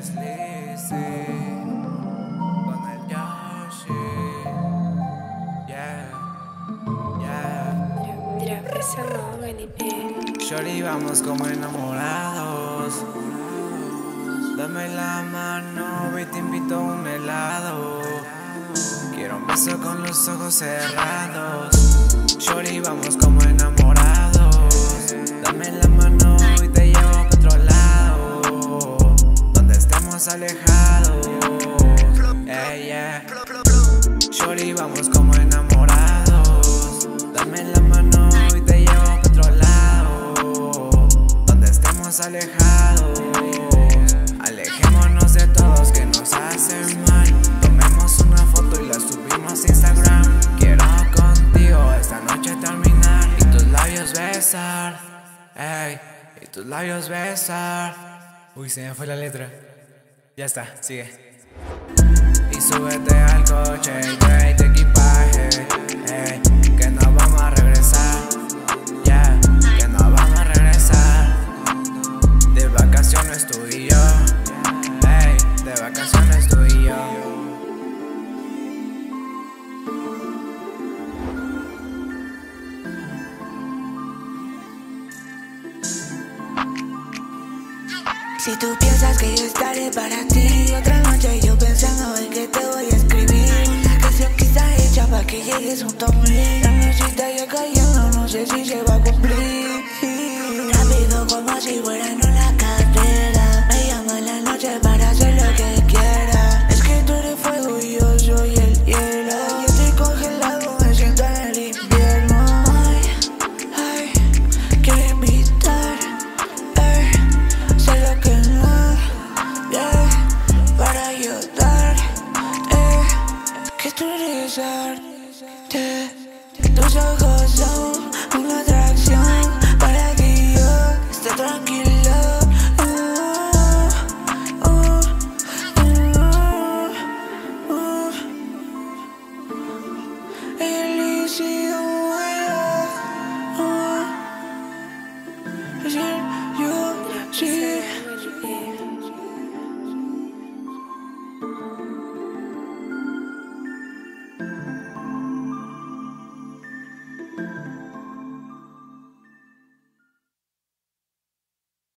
es Lizzy con el Yoshi. Yeah, yeah. Tira presa, no, Ganipe. Shorty, vamos como enamorados. Dame la mano y te invito a un helado. Quiero un beso con los ojos cerrados. Shorty, vamos como enamorados. Dame la mano y te llevo a otro lado, donde estemos alejados. Yeah. Shorty, vamos como enamorados. Dame la mano y te llevo a otro lado, donde estemos alejados. Alejémonos de todos que nos hacen mal. Tomemos una foto y la subimos a Instagram. Quiero contigo esta noche terminar y tus labios besar. Ey, y tus labios besar. Uy, se me fue la letra. Ya está, sigue. Y súbete al coche y trae tu equipaje. Ey, que nos vamos a regresar. Yeah, que nos vamos a regresar. De vacaciones tú y yo. Ey, de vacaciones tú y yo. Si tú piensas que yo estaré para ti, otra noche yo pensando en que te voy a escribir una canción quizá hecha para que llegues junto a mí. La nochita ya cayendo, no sé si se va a cumplir. Rápido como si fuera en una carrera, me llama en la noche para hacer lo que quiera. Es que tú eres fuego y yo soy el hielo. Yo estoy congelado, me siento en el invierno. Ay, quiero invitar, sé lo que no, yeah, para ayudar, que tú eres arte.